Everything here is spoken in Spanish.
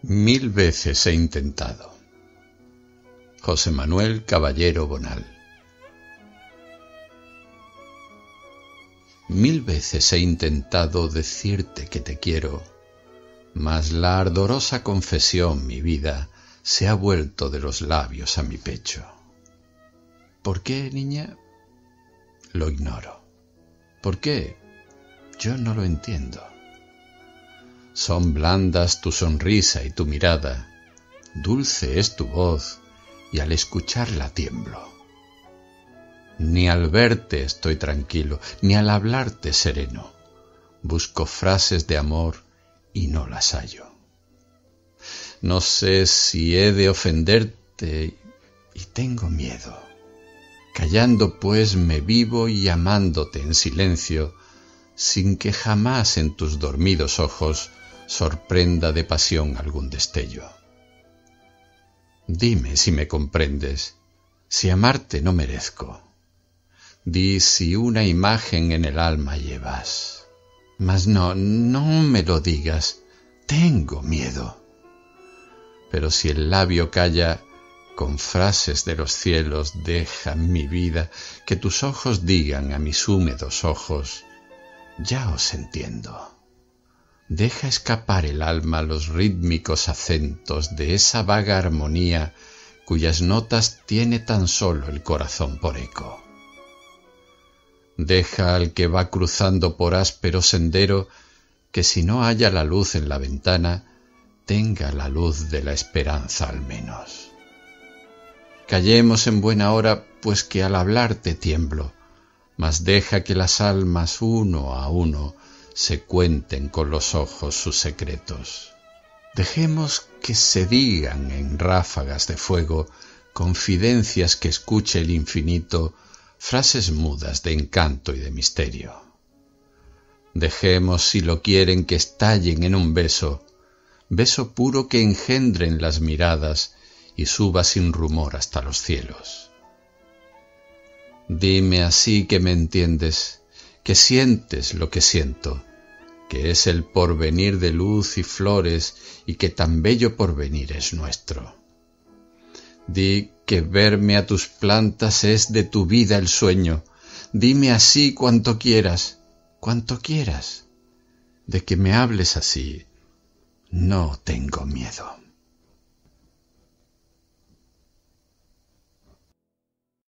Mil veces he intentado. José Manuel Caballero Bonal. Mil veces he intentado decirte que te quiero, mas la ardorosa confesión, mi vida, se ha vuelto de los labios a mi pecho. ¿Por qué, niña? Lo ignoro. ¿Por qué? Yo no lo entiendo. Son blandas tu sonrisa y tu mirada, dulce es tu voz, y al escucharla tiemblo. Ni al verte estoy tranquilo, ni al hablarte sereno. Busco frases de amor y no las hallo. No sé si he de ofenderte y tengo miedo. Callando pues me vivo y amándote en silencio, sin que jamás en tus dormidos ojos sorprenda de pasión algún destello. Dime si me comprendes, si amarte no merezco. Di si una imagen en el alma llevas. Mas no me lo digas, tengo miedo. Pero si el labio calla, con frases de los cielos deja mi vida que tus ojos digan a mis húmedos ojos, ya os entiendo. Deja escapar el alma los rítmicos acentos de esa vaga armonía cuyas notas tiene tan solo el corazón por eco. Deja al que va cruzando por áspero sendero que si no haya la luz en la ventana, tenga la luz de la esperanza al menos. Callemos en buena hora, pues que al hablarte tiemblo, mas deja que las almas uno a uno se cuenten con los ojos sus secretos. Dejemos que se digan en ráfagas de fuego confidencias que escuche el infinito, frases mudas de encanto y de misterio. Dejemos, si lo quieren, que estallen en un beso, beso puro que engendren las miradas y suba sin rumor hasta los cielos. Dime así que me entiendes, que sientes lo que siento, que es el porvenir de luz y flores y que tan bello porvenir es nuestro. Di que verme a tus plantas es de tu vida el sueño. Dime así cuanto quieras, de que me hables así, no tengo miedo.